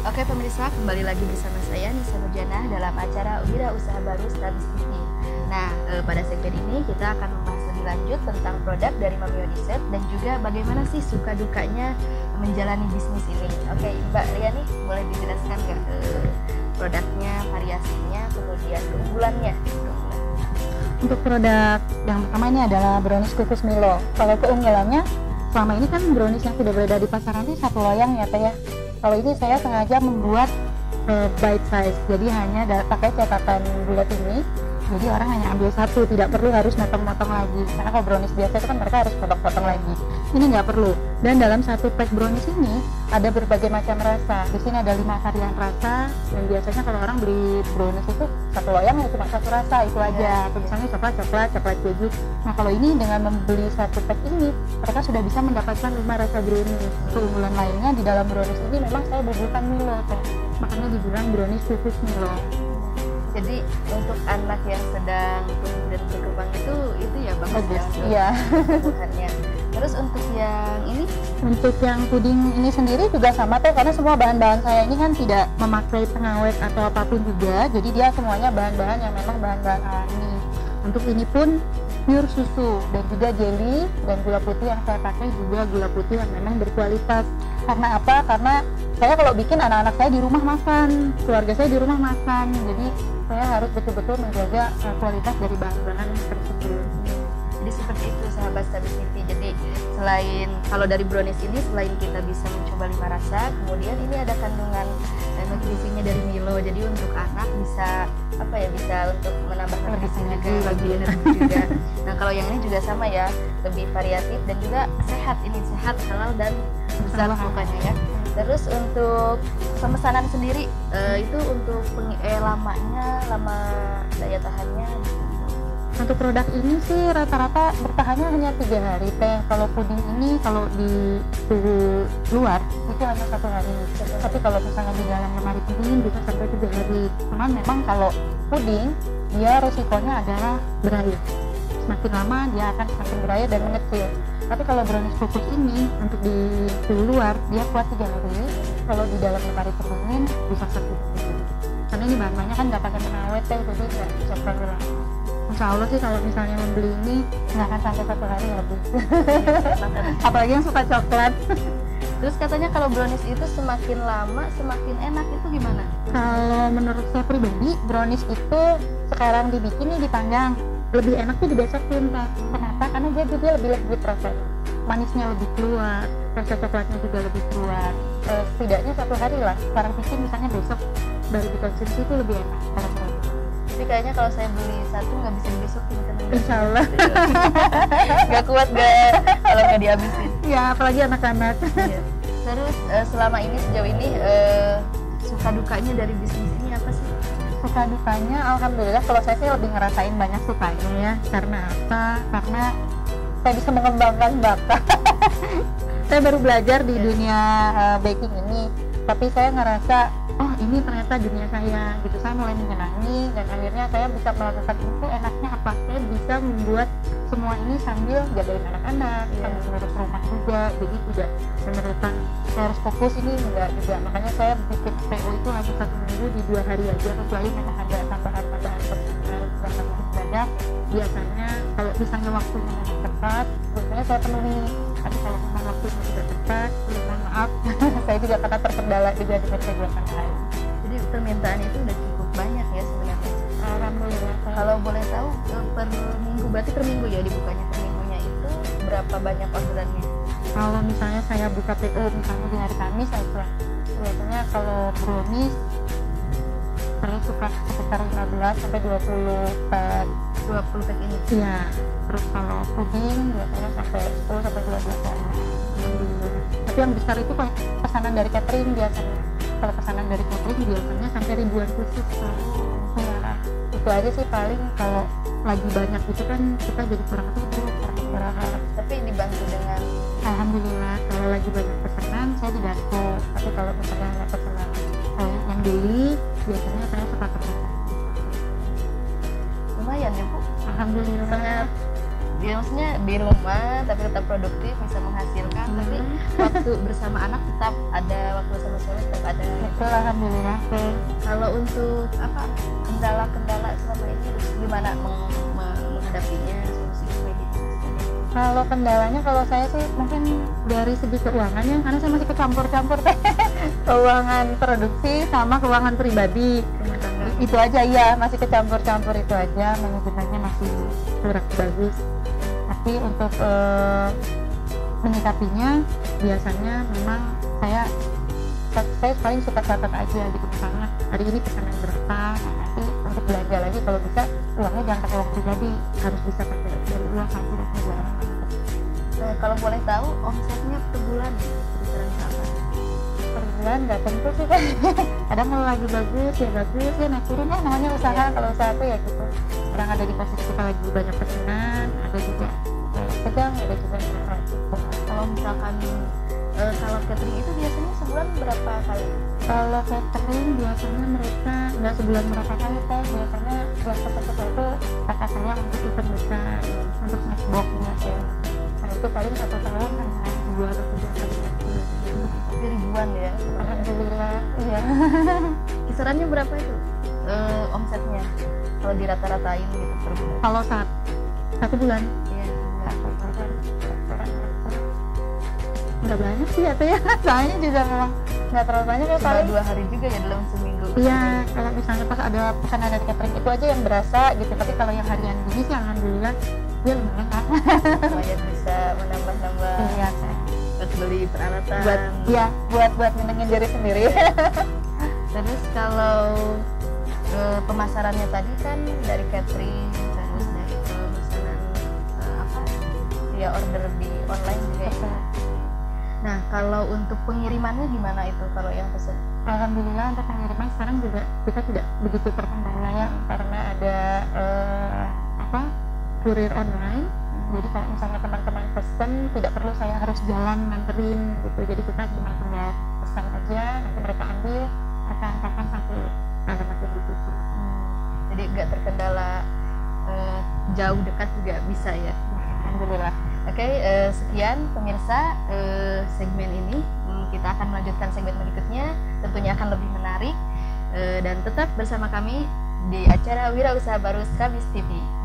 Oke pemirsa, kembali lagi bersama saya Nisa Nurjanah dalam acara Wira Usaha Baru Stabis TV. Nah, pada segmen ini kita akan membahas lebih lanjut tentang produk dari Mamiyo Dessert dan juga bagaimana sih suka dukanya menjalani bisnis ini. Oke, Mbak Ria nih, boleh dijelaskan nggak produknya, variasinya, kemudian keunggulannya? Untuk produk yang pertama ini adalah brownies kukus Milo. Kalau keunggulannya, selama ini kan brownies yang sudah beredar di pasaran ini satu loyang ya Teh ya. Kalau ini saya sengaja membuat bite size, jadi hanya pakai cetakan bulat ini. Jadi orang hanya ambil satu, tidak perlu harus motong-motong lagi. Karena kalau brownies biasa itu kan mereka harus potong-potong lagi. Ini nggak perlu. Dan dalam satu pack brownies ini ada berbagai macam rasa. Di sini ada 5 varian rasa. Dan biasanya kalau orang beli brownies itu satu loyang ya cuma satu rasa itu aja. Misalnya coklat keju. Nah kalau ini dengan membeli satu pack ini, mereka sudah bisa mendapatkan 5 rasa brownies. Keunggulan lainnya di dalam brownies ini memang saya bubuhkan Milo, makanya dibilang brownies kukus Milo. Jadi untuk anak yang sedang tumbuh dan berkembang itu ya bagus ya. Bukannya. Terus untuk yang ini? Untuk yang puding ini sendiri juga sama tuh, karena semua bahan-bahan saya ini kan tidak memakai pengawet atau apapun juga. Jadi dia semuanya bahan-bahan yang memang bahan-bahan alami. Untuk ini pun pure susu dan juga jelly dan gula putih yang saya pakai juga gula putih yang memang berkualitas. Karena apa? Karena saya kalau bikin anak-anak saya di rumah makan, keluarga saya di rumah makan. Jadi saya harus betul-betul menjaga kualitas dari bahan-bahan tersebut. Jadi seperti itu sahabat Stabis TV. Jadi selain kalau dari brownies ini, selain kita bisa mencoba 5 rasa, kemudian ini ada kandungan nutrisinya dari Milo. Jadi untuk anak bisa bisa untuk menambah nutrisi juga, lebih energi juga. Nah kalau yang ini juga sama ya, lebih variatif dan juga sehat. Ini sehat, halal dan besar bukannya ya. Terus untuk pemesanan sendiri itu untuk lama daya tahannya. Untuk produk ini sih rata-rata bertahannya hanya 3 hari Teh. Kalau puding ini kalau di suhu luar itu hanya 1 hari. Tapi kalau misalnya di dalam lemari pendingin bisa sampai 3 hari. Cuman memang kalau puding dia resikonya adalah berair. Semakin lama dia akan semakin berair dan mengecil. Tapi kalau brownies kukus ini untuk di suhu luar dia kuat 3 hari. Kalau di dalam lemari pendingin bisa 1 hari. Karena ini bahan-bahannya kan nggak pakai pengawet Teh, jadi nggak bisa terlalu. Insya Allah sih kalau misalnya membeli ini nggak akan sampai 1 hari lebih. Apalagi yang suka coklat. Terus katanya kalau brownies itu semakin lama semakin enak, itu gimana? Kalau menurut saya pribadi, brownies itu sekarang dibikin nih dipanggang, lebih enak tuh dibesokin Pak. Kenapa? Karena dia lebih lembut rasanya, manisnya lebih keluar, rasa coklatnya juga lebih keluar. Setidaknya 1 hari lah. Sekarang bikin misalnya besok baru dikonsumsi itu lebih enak. Tapi kayaknya kalau saya beli satu nggak bisa dibesokin kan? Insya Allah. Nggak kuat kalau nggak dihabisin. Ya apalagi anak-anak. Iya. Terus selama ini sejauh ini suka dukanya dari bisnis ini apa sih? Suka dukanya alhamdulillah kalau saya sih lebih ngerasain banyak sukanya ya. Karena apa? Karena saya bisa mengembangkan bakat. Saya baru belajar di dunia baking ini, tapi saya ngerasa oh ini ternyata dunia saya gitu. Saya mulai menyenangi dan akhirnya saya bisa melakukan itu. Enaknya apa? Saya bisa membuat semua ini sambil jagain anak-anak, sambil ngurus rumah juga. Jadi tidak memerlukan saya harus fokus ini enggak juga. Makanya saya bikin PO itu hanya 1 minggu di 2 hari aja, kecuali memang ada tambahan-tambahan personal yang lebih banyak. Biasanya kalau misalnya waktunya memang tepat, biasanya saya penuhi. Tapi kalau memang waktunya tidak tepat, mohon maaf, saya juga karena terkendala juga dengan kegiatan lain. Jadi permintaan itu udah cukup banyak ya sebenarnya. Alhamdulillah. Kalau boleh tahu per minggu, berarti per minggu ya dibukanya, per minggunya itu berapa banyak orderannya? Kalau misalnya saya buka PO misalnya di hari Kamis aja, biasanya kalau brownies saya suka sekitar 15 sampai 20 pack. 20 pack ini? Iya. Terus kalau puding biasanya sampai 10 sampai 12 pack. Tapi yang besar itu pesanan dari catering biasanya. Kalau pesanan dari catering biasanya sampai ribuan khusus. Ya, itu aja sih paling. Kalau lagi banyak itu kan kita jadi kurang tidur, kurang istirahat. Tapi dibantu dengan alhamdulillah kalau lagi banyak pesanan saya dibantu. Tapi kalau misalnya hanya pesanan yang daily biasanya saya suka kerja. Lumayan ya Bu. Alhamdulillah. Sangat ya maksudnya di rumah tapi tetap produktif, bisa menghasilkan, tapi waktu bersama anak tetap ada, waktu bersama suami tetap ada. Betul, alhamdulillah. Kalau untuk apa kendala-kendala selama ini gimana menghadapinya, solusinya kayak gitu? Kalau kendalanya, kalau saya sih mungkin dari segi keuangannya, karena saya masih kecampur-campur teh. Keuangan produksi sama keuangan pribadi. Rumah tangga. Itu aja ya, masih kecampur-campur itu aja, manajemennya masih kurang bagus. Tapi untuk menyikapinya biasanya memang saya paling suka catat aja gitu, misalnya hari ini pesanan berapa, nanti untuk belanja lagi kalau bisa uangnya jangan pakai uang pribadi, harus bisa pakai dari uang hasil negara. Kalau boleh tahu omsetnya per bulan kisaran berapa? Per bulan nggak tentu sih kan. Kadang kalau lagi bagus ya naik turun ya, namanya usaha. Kalau usaha tuh ya gitu, orang ada di posisi kita lagi banyak pesanan, ada juga sedang, ada juga yang Kalau misalkan kalau catering itu biasanya sebulan berapa kali? Kalau catering biasanya mereka nggak sebulan berapa kali teh, biasanya buat peserta itu kata saya untuk event besar, untuk snackbox ya. Nah itu paling satu tahun hanya 2 atau 3 kali. Tapi ribuan ya? Alhamdulillah, iya. Kisarannya berapa itu omsetnya? Kalau dirata-ratain gitu per bulan? Kalau satu bulan, Iya, nggak banyak sih atau ya, soalnya juga memang nggak terlalu banyak ya, cuma paling 2 hari juga ya dalam seminggu. iya. Kalau misalnya pas ada pesanan dari catering itu aja yang berasa gitu, tapi kalau yang harian gini sih alhamdulillah dia lumayan kan. Lumayan bisa menambah-nambah Iya, buat beli peralatan. buat nyenengin diri sendiri. Terus kalau pemasarannya tadi kan dari catering, terus dari pemesanan apa ya, order di online juga ya. Nah kalau untuk pengirimannya gimana itu kalau yang pesen? Alhamdulillah untuk pengiriman sekarang juga kita tidak begitu terkendala ya, karena ada kurir online. Jadi kalau misalnya teman-teman pesen, tidak perlu saya harus jalan nganterin gitu, jadi kita cuma tinggal pesan aja, nanti mereka ambil, mereka antarkan sampai alamat yang dituju. Jadi nggak terkendala jauh dekat juga bisa ya. Alhamdulillah. Oke, sekian pemirsa segmen ini. Kita akan melanjutkan segmen berikutnya, tentunya akan lebih menarik, dan tetap bersama kami di acara Wirausaha Baru Skabis TV.